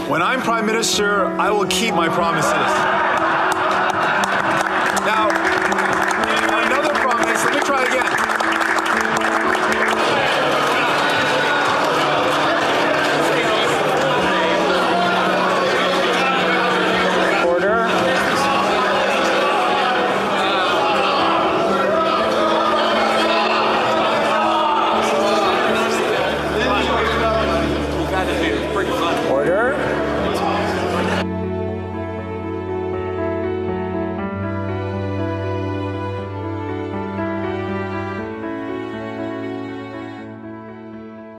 When I'm Prime Minister, I will keep my promises.